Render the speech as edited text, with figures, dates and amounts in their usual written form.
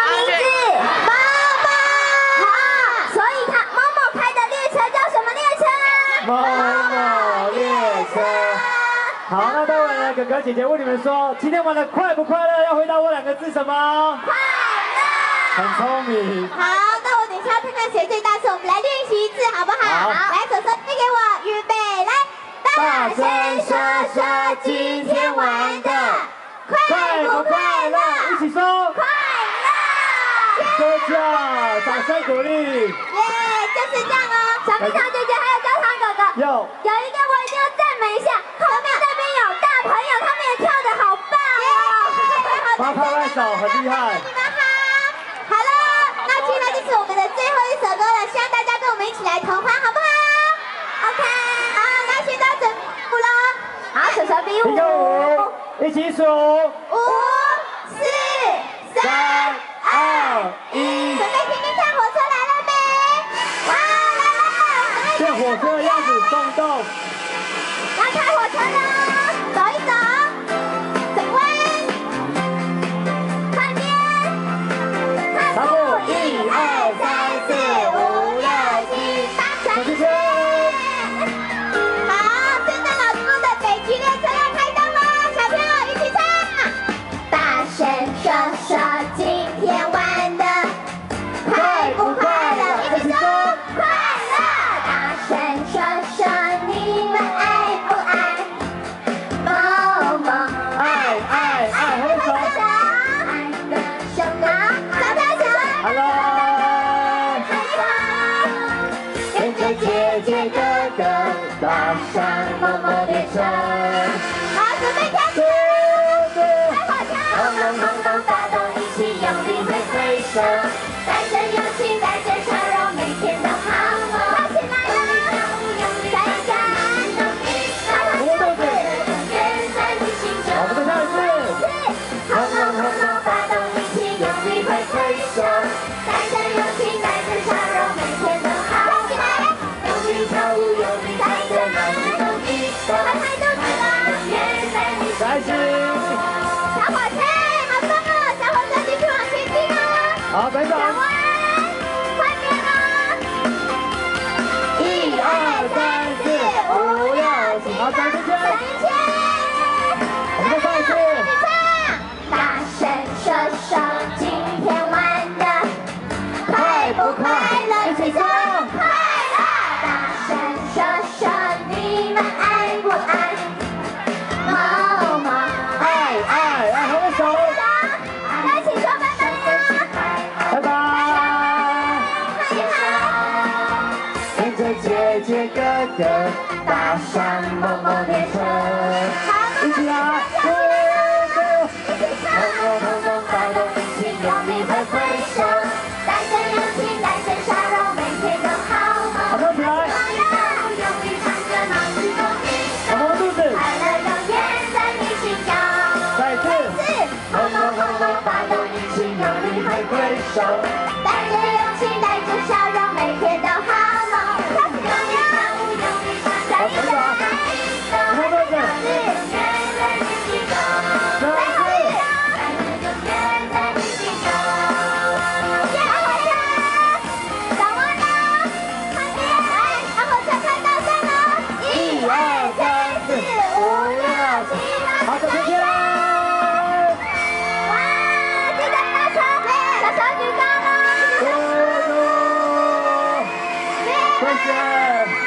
名字？猫猫。好，所以猫猫开的列车叫什么列车？ 某某列车。好，那待会呢，哥哥姐姐问你们说，今天玩的快不快乐？要回答我2个字什么？ 快乐。 很聪明。 好，那我等一下看看谁最大声，我们来练习一次好不好？好，来，手手递给我，预备，来。大声说说今天玩的快不快乐？ 一起说快乐！ 说叫，掌声鼓励。 耶，就是这样哦。小蜜糖姐姐还有焦糖哥哥，有一个我一定要赞美一下，后面这边有大朋友，他们也跳得好棒哦。 帮拍拍手，很厉害。 你们好。好了，那接下来就是我们的最后一首歌了，希望大家跟我们一起来同欢，好不好 ？OK， 好，那现在准备了，好，手手比5， 一起数 5、4、3、 2、1。 准备听听看火车来了没？哇，来了！ 像火车的样子，动动。 要开火车了，走一走，转弯，换边，看步，1、2、3、4、5、6、7、8， 小圈圈。 好，圣诞老师的北极列车要开动了，小朋友一起唱。大声说说今天玩的快不快乐？一起说快乐。大声说说你们爱不爱？某某爱，挥手。 爱的熊猫，小跳熊。 Hello。 跟着姐姐哥哥搭上某某列车。好，准备开始。开火车。轰隆轰隆发动，一起用力挥挥手，带着勇气，带着笑容，每天都好梦。跳起来了，闪一闪，开动肚子，永远在你心中。 我们再跳一次。 轰隆轰隆发动，一起用力挥挥手，带着勇气，带着笑容，每天都好梦。起来，用力跳舞，用力带着脑力动一动，拍拍肚子了，永远在你心中。小火车，好棒哦！小火车继续往前进哦。 好，等等。 转弯，换边哦。1、2、3、4、5、6、7、 好，转一圈。 转一圈。 我们再唱一次。 大声说说今天玩的快不快乐？一起说快乐！大声说说你们爱不爱？某某爱，挥手。 一起说拜拜呀！ 拜拜。 你好。 跟着姐姐哥哥搭上某某列车。一起来。轰隆发动，一起用力挥挥手， 带着勇气，带着笑容，每天都好梦。 好，跳起来。 用力唱着脑子动一动， 摸摸肚子。 快乐永远在你心中。 再一次。 轰隆轰隆发动，一起用力挥挥手，带着勇气，带着笑容，每天都好梦。用力跳舞，用力唱着一首快乐永远在你心中。最后一次，快乐永远在你心中。小火车，转弯喽，换边，来，小火车开到站喽。1、2、3、4、5、6、7、8， 好，小圈圈。 哇，记得大手，小手举高喽。 谢谢。